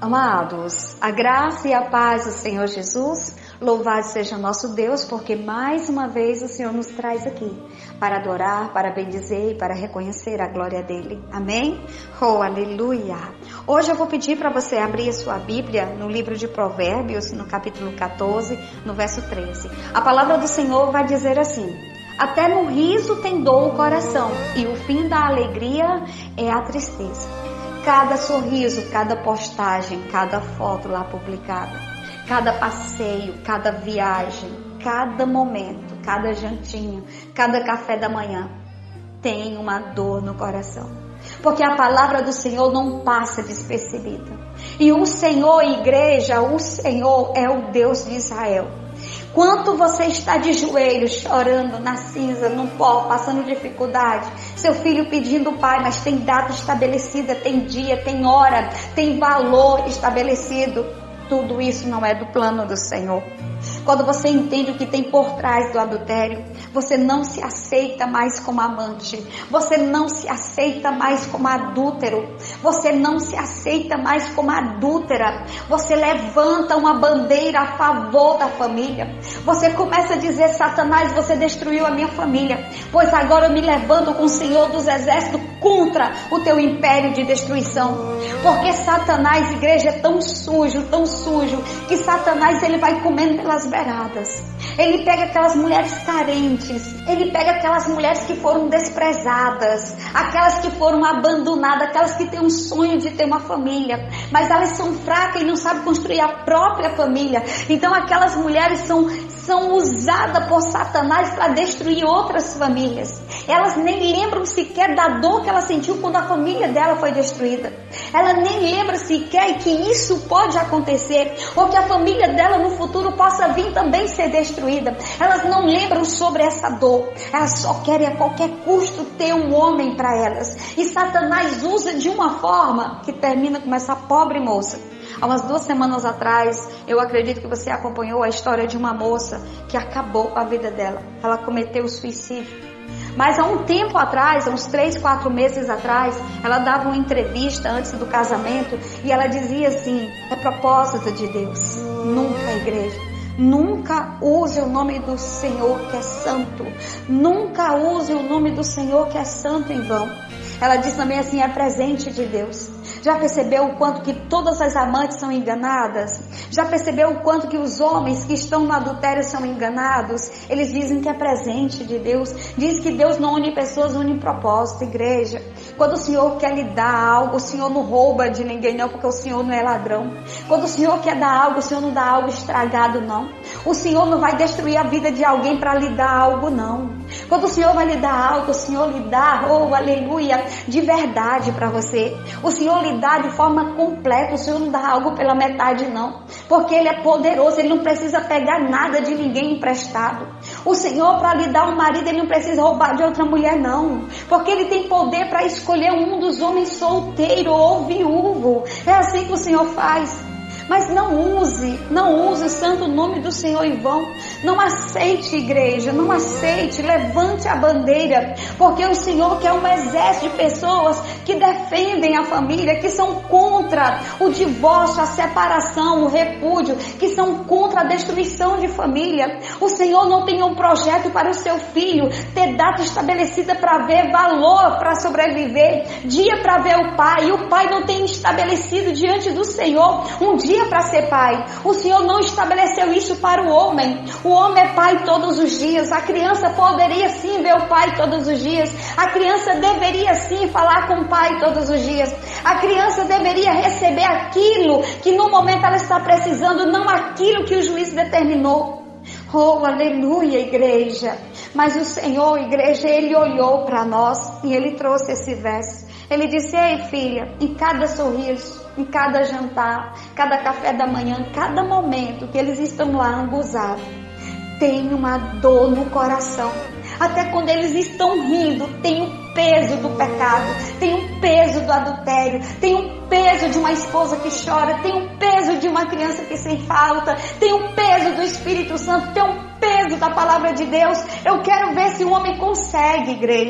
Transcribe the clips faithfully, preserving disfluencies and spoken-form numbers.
Amados, a graça e a paz do Senhor Jesus, louvado seja nosso Deus, porque mais uma vez o Senhor nos traz aqui para adorar, para bendizer e para reconhecer a glória dele. Amém? Oh, aleluia! Hoje eu vou pedir para você abrir a sua Bíblia no livro de Provérbios, no capítulo quatorze, no verso treze. A palavra do Senhor vai dizer assim: até no riso tem dor o coração, e o fim da alegria é a tristeza. Cada sorriso, cada postagem, cada foto lá publicada, cada passeio, cada viagem, cada momento, cada jantinha, cada café da manhã tem uma dor no coração. Porque a palavra do Senhor não passa despercebida. E o Senhor, igreja, o Senhor é o Deus de Israel. Quanto você está de joelhos, chorando na cinza, no pó, passando dificuldade, seu filho pedindo pai, mas tem data estabelecida, tem dia, tem hora, tem valor estabelecido. Tudo isso não é do plano do Senhor. Quando você entende o que tem por trás do adultério, você não se aceita mais como amante, você não se aceita mais como adúltero, você não se aceita mais como adúltera, você levanta uma bandeira a favor da família, você começa a dizer: Satanás, você destruiu a minha família, pois agora eu me levanto com o Senhor dos Exércitos contra o teu império de destruição. Porque Satanás, igreja, é tão sujo, tão sujo, que Satanás ele vai comendo pelas beiradas. Ele pega aquelas mulheres carentes, ele pega aquelas mulheres que foram desprezadas, aquelas que foram abandonadas, aquelas que têm um sonho de ter uma família, mas elas são fracas e não sabem construir a própria família. Então aquelas mulheres são, são usadas por Satanás para destruir outras famílias. Elas nem lembram sequer da dor que ela sentiu quando a família dela foi destruída. Ela nem lembra sequer que isso pode acontecer, ou que a família dela no futuro possa vir também ser destruída. Elas não lembram sobre essa dor. Elas só querem a qualquer custo ter um homem para elas. E Satanás usa de uma forma que termina com essa pobre moça. Há umas duas semanas atrás, eu acredito que você acompanhou a história de uma moça que acabou com a vida dela. Ela cometeu suicídio. Mas há um tempo atrás, há uns três, quatro meses atrás, ela dava uma entrevista antes do casamento e ela dizia assim: é propósito de Deus, nunca, igreja, nunca use o nome do Senhor que é santo, nunca use o nome do Senhor que é santo em vão. Ela diz também assim: é presente de Deus. Já percebeu o quanto que todas as amantes são enganadas? Já percebeu o quanto que os homens que estão no adultério são enganados? Eles dizem que é presente de Deus. Diz que Deus não une pessoas, une propósito, igreja. Quando o Senhor quer lhe dar algo, o Senhor não rouba de ninguém não, porque o Senhor não é ladrão. Quando o Senhor quer dar algo, o Senhor não dá algo estragado não. O Senhor não vai destruir a vida de alguém para lhe dar algo não. Quando o Senhor vai lhe dar algo, o Senhor lhe dá, oh aleluia, de verdade para você. O Senhor lhe dá de forma completa. O Senhor não dá algo pela metade não, porque Ele é poderoso. Ele não precisa pegar nada de ninguém emprestado. O Senhor, para lhe dar um marido, Ele não precisa roubar de outra mulher não, porque Ele tem poder para escolher um dos homens solteiro ou viúvo. É assim que o Senhor faz. Mas não use, não use o santo nome do Senhor em vão. Não aceite, igreja, não aceite, levante a bandeira, porque o Senhor quer um exército de pessoas que defendem a família, que são contra o divórcio, a separação, o repúdio, que são contra a destruição de família. O Senhor não tem um projeto para o seu filho ter data estabelecida para ver, valor para sobreviver, dia para ver o pai, e o pai não tem estabelecido diante do Senhor um dia para ser pai. O Senhor não estabeleceu isso para o homem. O homem é pai todos os dias. A criança poderia sim ver o pai todos os dias. A criança deveria sim falar com o pai todos os dias. A criança deveria receber aquilo que no momento ela está precisando, não aquilo que o juiz determinou. Oh, aleluia, igreja. Mas o Senhor, igreja, Ele olhou para nós e Ele trouxe esse verso. Ele disse: ei, filha, em cada sorriso, em cada jantar, cada café da manhã, cada momento que eles estão lá anguzados, tem uma dor no coração. Até quando eles estão rindo, tem o peso do pecado, tem o peso do adultério, tem o peso de uma esposa que chora, tem o peso de uma criança que sem falta, tem o peso do Espírito Santo, tem o peso da palavra de Deus. Eu quero ver se o homem consegue, igreja,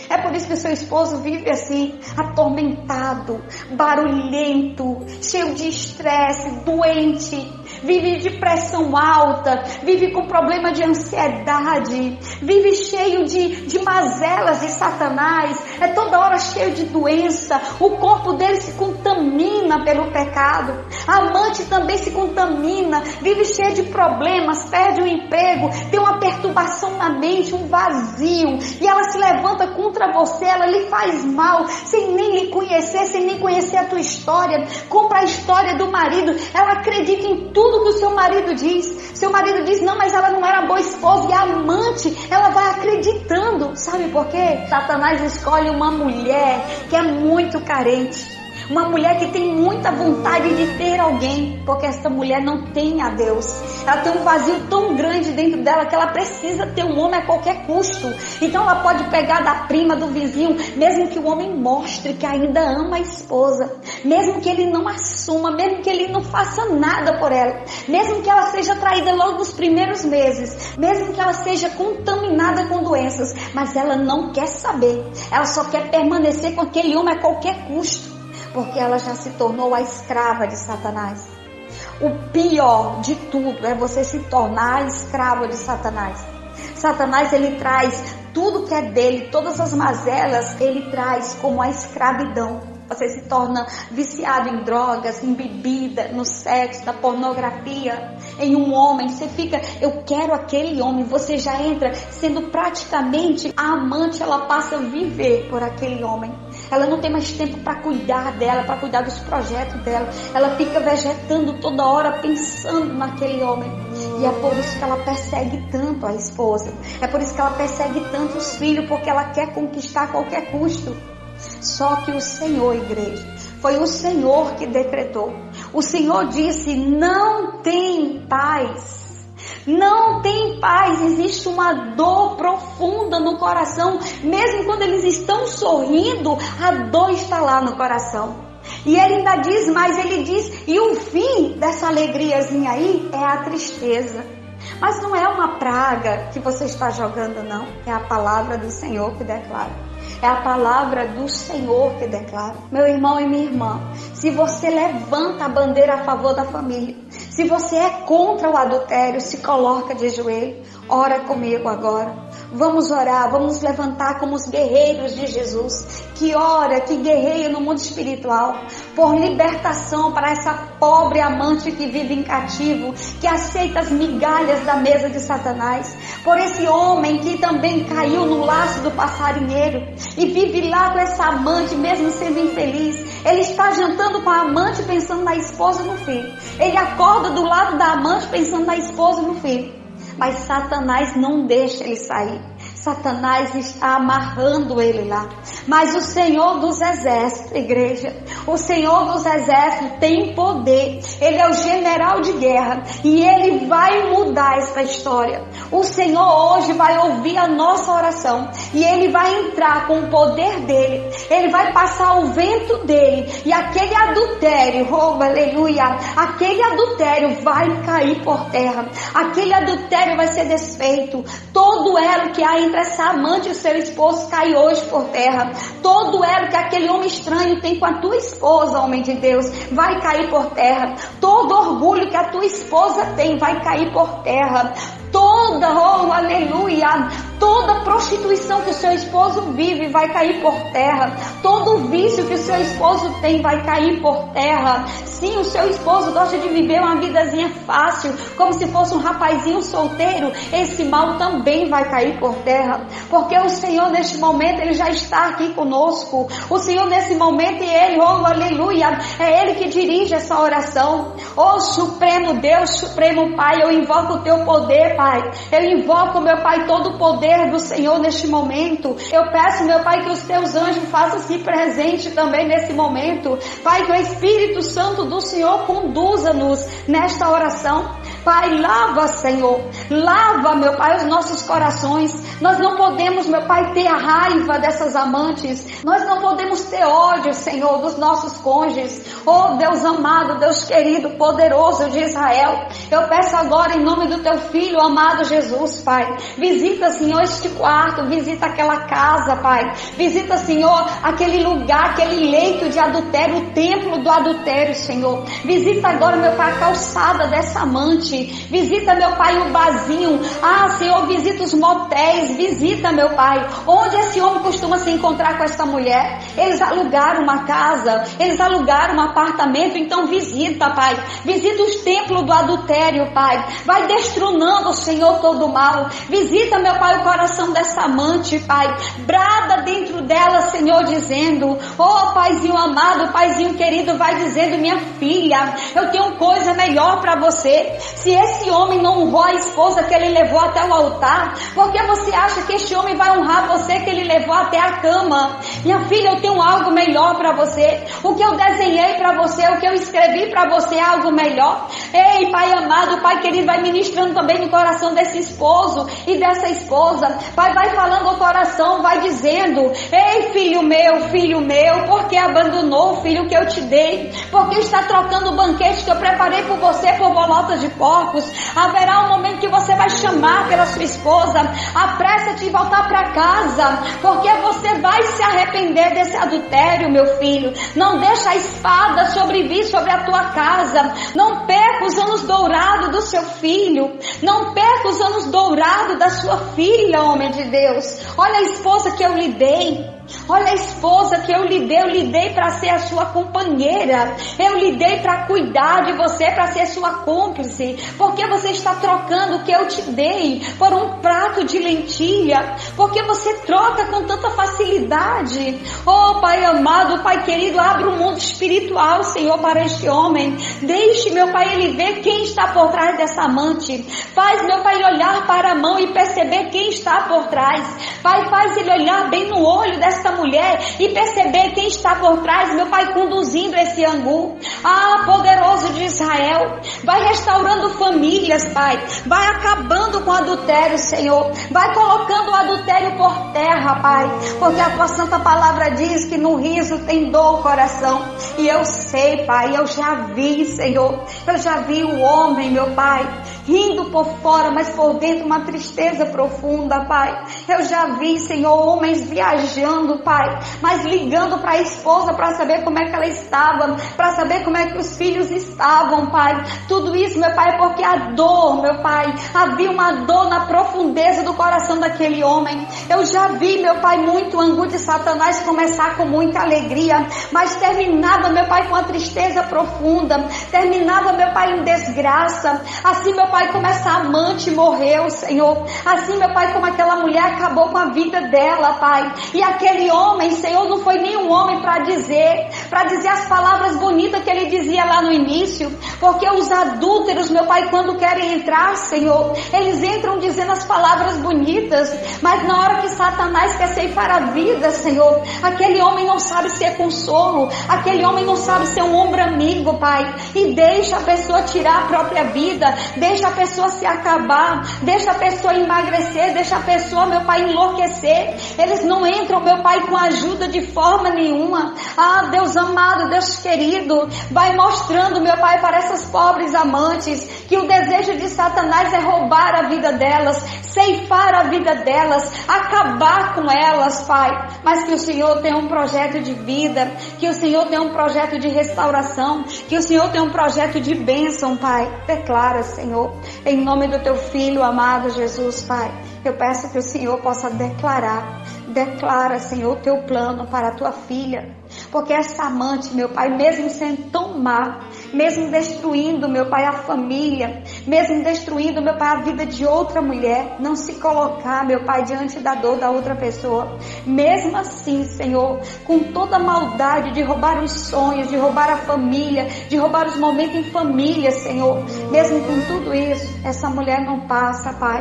É por isso que o seu esposo vive assim, atormentado, barulhento, cheio de estresse, doente, vive de pressão alta, vive com problema de ansiedade, vive cheio de, de mazelas de Satanás, é toda hora cheio de doença, o corpo dele se contamina pelo pecado, a amante também se contamina, vive cheio de problemas, perde o emprego, tem uma perturbação na mente, um vazio, e ela se levanta contra você, ela lhe faz mal, sem nem lhe conhecer, sem nem conhecer a tua história, compra a história do marido, ela acredita em tudo que o seu marido diz, seu marido diz, não, mas ela não era boa esposa, e a amante, ela vai acreditando, sabe por quê? Satanás escolhe uma mulher que é muito carente, uma mulher que tem muita vontade de ter alguém, porque essa mulher não tem a Deus. Ela tem um vazio tão grande dentro dela que ela precisa ter um homem a qualquer custo. Então ela pode pegar da prima, do vizinho, mesmo que o homem mostre que ainda ama a esposa, mesmo que ele não assuma, mesmo que ele não faça nada por ela, mesmo que ela seja traída logo nos primeiros meses, mesmo que ela seja contaminada com doenças, mas ela não quer saber. Ela só quer permanecer com aquele homem a qualquer custo, porque ela já se tornou a escrava de Satanás. O pior de tudo é você se tornar a escrava de Satanás. Satanás, ele traz tudo que é dele, todas as mazelas, ele traz como a escravidão. Você se torna viciado em drogas, em bebida, no sexo, na pornografia, em um homem. Você fica, eu quero aquele homem. Você já entra sendo praticamente a amante, ela passa a viver por aquele homem. Ela não tem mais tempo para cuidar dela, para cuidar dos projetos dela. Ela fica vegetando toda hora, pensando naquele homem. E é por isso que ela persegue tanto a esposa. É por isso que ela persegue tanto os filhos, porque ela quer conquistar a qualquer custo. Só que o Senhor, igreja, foi o Senhor que decretou. O Senhor disse, não tem paz. Não tem paz, existe uma dor profunda no coração. Mesmo quando eles estão sorrindo, a dor está lá no coração. E ele ainda diz mais, ele diz, e o fim dessa alegriazinha aí é a tristeza. Mas não é uma praga que você está jogando, não. É a palavra do Senhor que declara. É a palavra do Senhor que declara. Meu irmão e minha irmã, se você levanta a bandeira a favor da família, se você é contra o adultério, se coloca de joelho, ora comigo agora. Vamos orar, vamos levantar como os guerreiros de Jesus, que ora, que guerreia no mundo espiritual, por libertação para essa pobre amante que vive em cativo, que aceita as migalhas da mesa de Satanás, por esse homem que também caiu no laço do passarinheiro e vive lá com essa amante, mesmo sendo infeliz. Ele está jantando com a amante pensando na esposa e no filho. Ele acorda do lado da amante pensando na esposa e no filho. Mas Satanás não deixa ele sair. Satanás está amarrando ele lá. Mas o Senhor dos Exércitos, igreja, o Senhor dos Exércitos tem poder. Ele é o general de guerra e ele vai mudar essa história. O Senhor hoje vai ouvir a nossa oração e ele vai entrar com o poder dele. Ele vai passar o vento dele e aquele adultério, oh aleluia, aquele adultério vai cair por terra. Aquele adultério vai ser desfeito. Todo elo que há entre essa amante e o seu esposo cai hoje por terra. Todo elo que aquele homem estranho tem com a tua esposa, homem de Deus, vai cair por terra. Todo orgulho que a tua esposa tem vai cair por terra. Toda, oh aleluia, toda prostituição que o seu esposo vive vai cair por terra. Todo vício que o seu esposo tem vai cair por terra. Sim, o seu esposo gosta de viver uma vidazinha fácil, como se fosse um rapazinho solteiro. Esse mal também vai cair por terra, porque o Senhor neste momento, Ele já está aqui conosco. O Senhor nesse momento, e Ele, oh aleluia, é Ele que dirige essa oração. Oh Supremo Deus, Supremo Pai, eu invoco o Teu poder, Pai. Eu invoco, meu Pai, todo o poder do Senhor neste momento. Eu peço, meu Pai, que os Teus anjos façam-se presente também nesse momento. Pai, que o Espírito Santo do Senhor conduza-nos nesta oração. Pai, lava, Senhor, lava, meu Pai, os nossos corações. Nós não podemos, meu Pai, ter a raiva dessas amantes. Nós não podemos ter ódio, Senhor, dos nossos cônjuges. Oh, Deus amado, Deus querido, poderoso de Israel, eu peço agora em nome do teu Filho amado Jesus, Pai, visita, Senhor, este quarto, visita aquela casa, Pai, visita, Senhor, aquele lugar, aquele leito de adultério, o templo do adultério, Senhor. Visita agora, meu Pai, a calçada dessa amante. Visita, meu Pai, o barzinho. Ah, Senhor, visita os motéis. Visita, meu Pai, onde esse homem costuma se encontrar com essa mulher. Eles alugaram uma casa, eles alugaram um apartamento. Então visita, Pai, visita os templos do adultério, Pai. Vai destronando, Senhor, todo o mal. Visita, meu Pai, o coração dessa amante, Pai. Brada dentro dela, Senhor, dizendo: oh, Paizinho amado, Paizinho querido, vai dizendo: minha filha, eu tenho coisa melhor para você. Se esse homem não honrou a esposa que ele levou até o altar, por que você acha que este homem vai honrar você que ele levou até a cama? Minha filha, eu tenho algo melhor para você. O que eu desenhei para você, o que eu escrevi para você é algo melhor. Ei, Pai amado, Pai querido, vai ministrando também no coração desse esposo e dessa esposa. Pai, vai falando ao coração, vai dizendo: ei, filho meu, filho meu, por que abandonou o filho que eu te dei? Por que está trocando o banquete que eu preparei por você por bolotas de porcos? Haverá um momento que você vai chamar pela sua esposa: apressa-te e voltar para casa, porque você vai se arrepender desse adultério, meu filho. Não deixa a espada sobrevir sobre a tua casa. Não perca os anos dourados do seu filho. Não perca os anos dourados da sua filha, homem de Deus. Olha a esposa que eu lhe dei. Olha a esposa que eu lhe dei, eu lhe dei para ser a sua companheira, eu lhe dei para cuidar de você, para ser sua cúmplice. Porque você está trocando o que eu te dei por um prato de lentilha? Porque você troca com tanta facilidade? Oh, Pai amado, Pai querido, abra o mundo espiritual, Senhor, para este homem. Deixe, meu Pai, ele ver quem está por trás dessa amante. Faz, meu Pai, olhar para a mão e perceber quem está por trás. Pai, faz ele olhar bem no olho dessa esta mulher e perceber quem está por trás, meu Pai, conduzindo esse angu. Ah, poderoso de Israel, vai restaurando famílias, Pai, vai acabando com o adultério, Senhor, vai colocando o adultério por terra, Pai, porque a tua santa palavra diz que no riso tem dor o coração. E eu sei, Pai, eu já vi, Senhor, eu já vi o homem, meu Pai, rindo por fora, mas por dentro uma tristeza profunda, Pai. Eu já vi, Senhor, homens viajando, Pai, mas ligando para a esposa para saber como é que ela estava, para saber como é que os filhos estavam, Pai. Tudo isso, meu Pai, é porque a dor, meu Pai, havia uma dor na profundeza do coração daquele homem. Eu já vi, meu Pai, muito angu de Satanás começar com muita alegria, mas terminava, meu Pai, com a tristeza profunda, terminava, meu Pai, em desgraça. Assim, meu Pai, como essa amante morreu, Senhor, assim, meu Pai, como aquela mulher acabou com a vida dela, Pai. E aquele homem, Senhor, não foi nenhum homem para dizer, para dizer as palavras bonitas que ele dizia lá no início, porque os adúlteros, meu Pai, quando querem entrar, Senhor, eles entram dizendo as palavras bonitas, mas na hora que Satanás quer ceifar a vida, Senhor, aquele homem não sabe ser consolo, aquele homem não sabe ser um ombro amigo, Pai, e deixa a pessoa tirar a própria vida, deixa a pessoa se acabar, deixa a pessoa emagrecer, deixa a pessoa, meu Pai, enlouquecer. Eles não entram, meu Pai, com ajuda de forma nenhuma. Ah, Deus amado, Deus querido, vai mostrando, meu Pai, para essas pobres amantes que o desejo de Satanás é roubar a vida delas, ceifar a vida delas, acabar com elas, Pai, mas que o Senhor tem um projeto de vida, que o Senhor tem um projeto de restauração, que o Senhor tem um projeto de bênção, Pai. Declara, Senhor, em nome do teu Filho amado Jesus, Pai, eu peço que o Senhor possa declarar, declara, Senhor, o teu plano para a tua filha, porque essa amante, meu Pai, mesmo sendo tão má, mesmo destruindo, meu Pai, a família, mesmo destruindo, meu Pai, a vida de outra mulher, não se colocar, meu Pai, diante da dor da outra pessoa, mesmo assim, Senhor, com toda a maldade de roubar os sonhos, de roubar a família, de roubar os momentos em família, Senhor, mesmo com tudo isso, essa mulher não passa, Pai.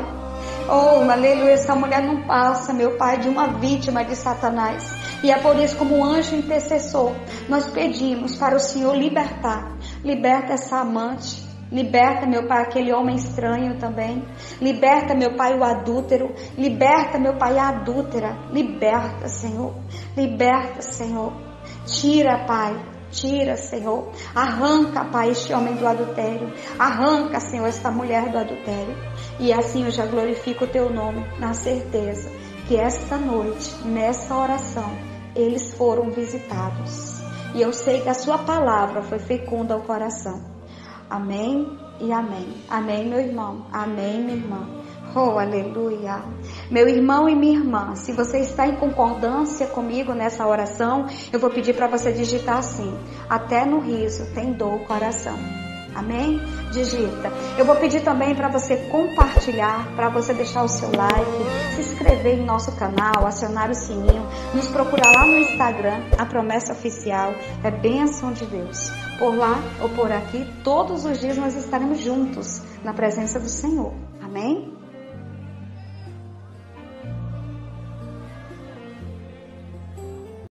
Oh, aleluia, essa mulher não passa, meu Pai, de uma vítima de Satanás. E é por isso, como anjo intercessor, nós pedimos para o Senhor libertar. Liberta essa amante. Liberta, meu Pai, aquele homem estranho também. Liberta, meu Pai, o adúltero. Liberta, meu Pai, a adúltera. Liberta, Senhor. Liberta, Senhor. Tira, Pai. Tira, Senhor. Arranca, Pai, este homem do adultério. Arranca, Senhor, esta mulher do adultério. E assim eu já glorifico o Teu nome, na certeza que esta noite, nessa oração, eles foram visitados. E eu sei que a Sua palavra foi fecunda ao coração. Amém e amém. Amém, meu irmão. Amém, minha irmã. Oh, aleluia. Meu irmão e minha irmã, se você está em concordância comigo nessa oração, eu vou pedir para você digitar assim: até no riso tem dor o coração. Amém? Digita. Eu vou pedir também para você compartilhar, para você deixar o seu like, se inscrever em nosso canal, acionar o sininho, nos procurar lá no Instagram, a Promessa Oficial, é bênção de Deus. Por lá ou por aqui, todos os dias nós estaremos juntos na presença do Senhor. Amém?